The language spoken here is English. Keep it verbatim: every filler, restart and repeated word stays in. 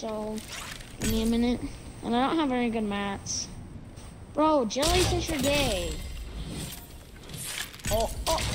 so give me a minute. And I don't have very good mats. Bro, jellyfish are gay. Oh, oh.